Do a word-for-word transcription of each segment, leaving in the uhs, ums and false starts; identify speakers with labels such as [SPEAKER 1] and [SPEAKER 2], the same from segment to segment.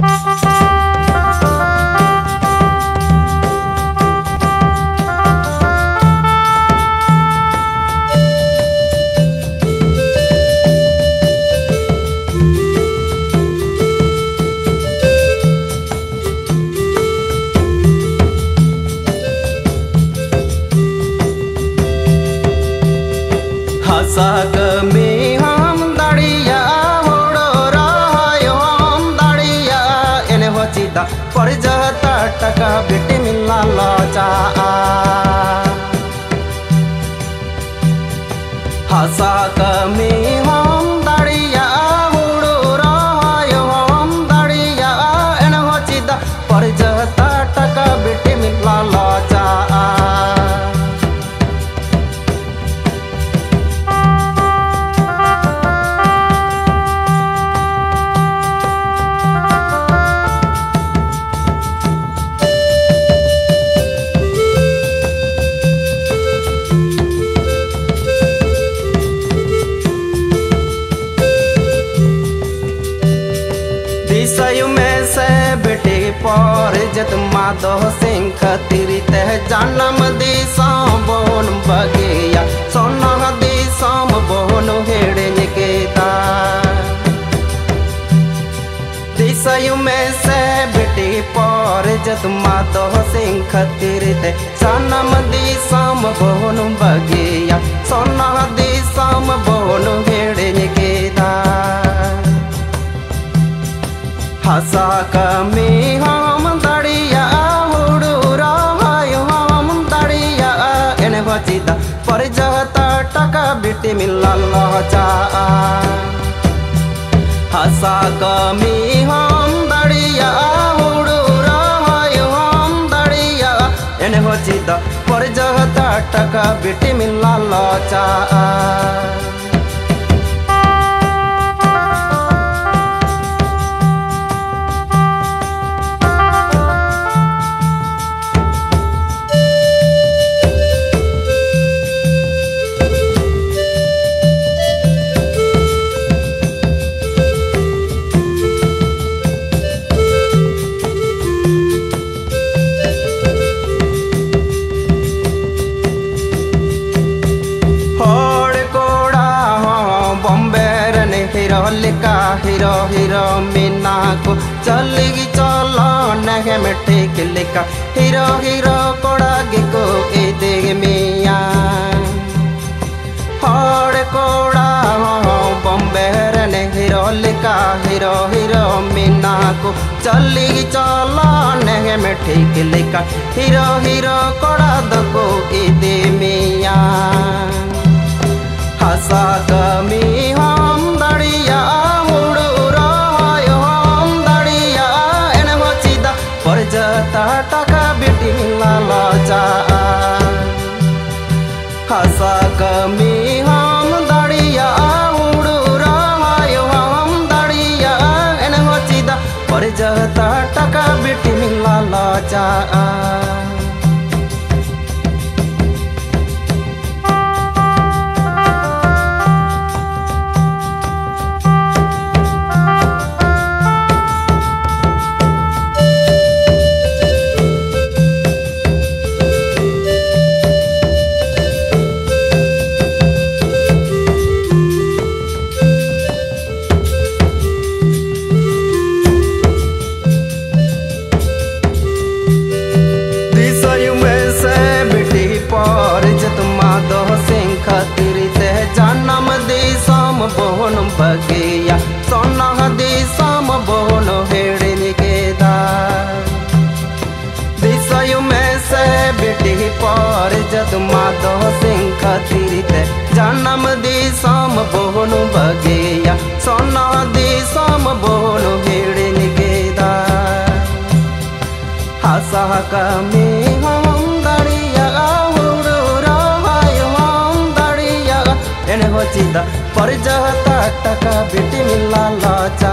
[SPEAKER 1] साग में हम दड़िया होड़ो रहायो हम दड़िया एने होचिदा पर जहता टका बेटे मिला लाचा साग में हम दड़िया होड़ो रहायो हम दड़िया एने होचिदा पर जहता टका बेटे मिला लाचा दिसयु में से बेटे पर जत माधो सिंह खतिर तह जन्म दिसम बोन बगेया सोना दिसम बोन हेड़े निकेता दिसयु में से बेटे पर जत माधो सिंह खतिर तह जन्म दिसम बोन बगेया सोना दिसम बोन हेड़े निकेता हसा कमी हम दड़िया हुड़ू रहायो हम दड़िया एने बचिदा पर जहता टका बेटे मिला लाचा हसा कमी हम दड़िया हुड़ू रहायो हम दड़िया एने बचिदा पर जहता टका बेटे मिला लाचा लिका हीरो हीरो मीना को चलेगी चलो नगे में ठीक लिखा हीरो हीरो कोड़ा को ए देग मिया हर कोड़ा बॉम्बे रने हीरो लिका हीरो हीरो मीना को चलेगी चलो नगे में ठीक लिखा हीरो हीरो कोड़ा को ए दे मिया हसा कमी हम दड़िया हुड़ू रहायो हम दड़िया एने बचिदा पर जता टका बेटी मिला लाचा हसा कमी हम दड़िया हुड़ू रहायो हम दड़िया एने बचिदा पर जता टका बेटी मिला लाचा जन्म दिसम बोन बगेया सोना दिसम बोन हेड़े निकेदा दिसयु में से बेटी पर जत माधो सिंह खतिर जन्म दिसम बोन बगेया सोना दिसम बोन हेड़े निकेदा हसा कमी हम दड़िया एने होचिदा पर जहता टका बेटी मिला लाचा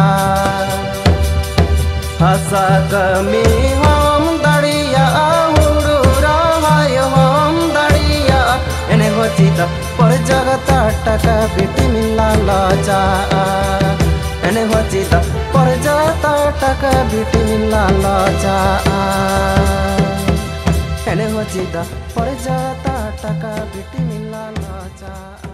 [SPEAKER 1] हसा कमी हम दड़िया हुड़ू रहायो हम दड़िया एने होचिदा पर जहता टका बेटी मिला लाचा एने होचिता पर जाता टका बिटी मिला लाचा एने होचिता पर जाता टका बिटी मिला लाचा।